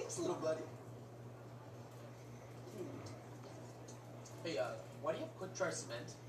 Thanks, little buddy. Hey, why do you have quick dry cement?